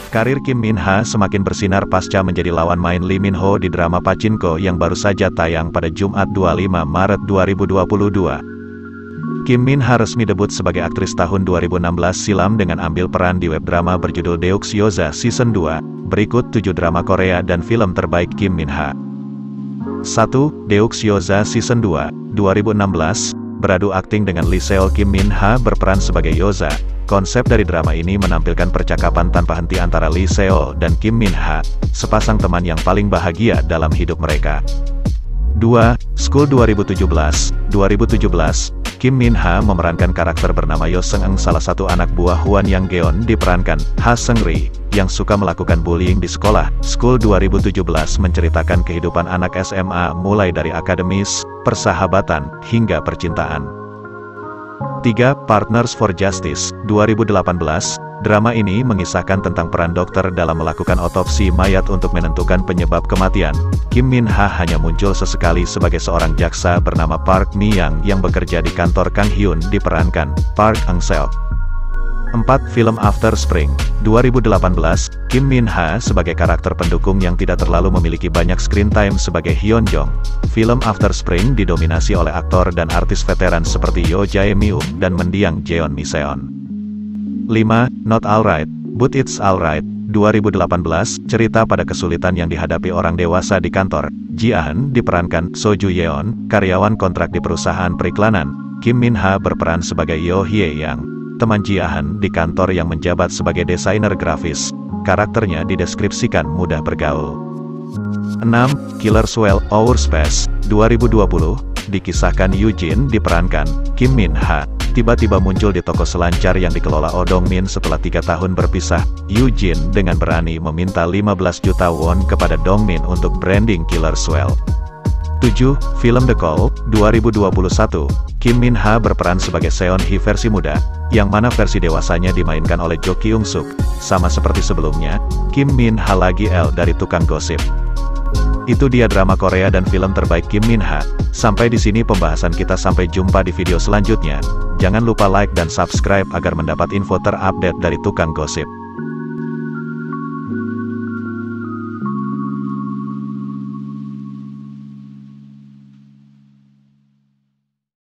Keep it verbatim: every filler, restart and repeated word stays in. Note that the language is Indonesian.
Karir Kim Min Ha semakin bersinar pasca menjadi lawan main Lee Min Ho di drama Pachinko yang baru saja tayang pada Jumat dua puluh lima Maret dua ribu dua puluh dua. Kim Min Ha resmi debut sebagai aktris tahun dua ribu enam belas silam dengan ambil peran di web drama berjudul Deux Gyoza Season dua. Berikut tujuh drama Korea dan film terbaik Kim Min Ha. satu. Deux Gyoza Season dua, dua ribu enam belas. Beradu akting dengan Lee Seol. Kim Min Ha berperan sebagai Gyoza. Konsep dari drama ini menampilkan percakapan tanpa henti antara Lee Seol dan Kim Min Ha, sepasang teman yang paling bahagia dalam hidup mereka. dua. School dua ribu tujuh belas, dua ribu tujuh belas. Kim Min Ha memerankan karakter bernama Yo Seung-eun, salah satu anak buah Hwan Yang-geon diperankan Ha Seung-ri, yang suka melakukan bullying di sekolah. School dua ribu tujuh belas menceritakan kehidupan anak S M A mulai dari akademis, persahabatan, hingga percintaan. tiga. Partners for Justice, dua ribu delapan belas. Drama ini mengisahkan tentang peran dokter dalam melakukan otopsi mayat untuk menentukan penyebab kematian. Kim Min Ha hanya muncul sesekali sebagai seorang jaksa bernama Park Mi-yang yang bekerja di kantor Kang Hyun diperankan Park Eun-seok. empat. Film After Spring, dua ribu delapan belas. Kim Min Ha sebagai karakter pendukung yang tidak terlalu memiliki banyak screen time sebagai Hyun Jong. Film After Spring didominasi oleh aktor dan artis veteran seperti Yoo Jae-myung dan mendiang Jeon Mi-seon. lima. Not Alright, But It's Alright, dua ribu delapan belas. Cerita pada kesulitan yang dihadapi orang dewasa di kantor. Ji Ah-eun diperankan So Ju-yeon, karyawan kontrak di perusahaan periklanan. Kim Min Ha berperan sebagai Yo Hye-yang, teman Ji Ah-eun di kantor yang menjabat sebagai desainer grafis. Karakternya dideskripsikan mudah bergaul. enam. Killer's Well, Our Space, dua ribu dua puluh. Dikisahkan Eugene diperankan Kim Min Ha tiba-tiba muncul di toko selancar yang dikelola Oh Dong-min setelah tiga tahun berpisah. Eugene dengan berani meminta lima belas juta won kepada Dong-min untuk branding Killer's Well. tujuh. Film The Call, dua ribu dua puluh satu. Kim Min Ha berperan sebagai Seon Hee versi muda, yang mana versi dewasanya dimainkan oleh Jo Kyung Suk. Sama seperti sebelumnya, Kim Min Ha lagi L dari Tukang Gosip. Itu dia drama Korea dan film terbaik Kim Min Ha. Sampai di sini pembahasan kita, sampai jumpa di video selanjutnya. Jangan lupa like dan subscribe agar mendapat info terupdate dari Tukang Gosip.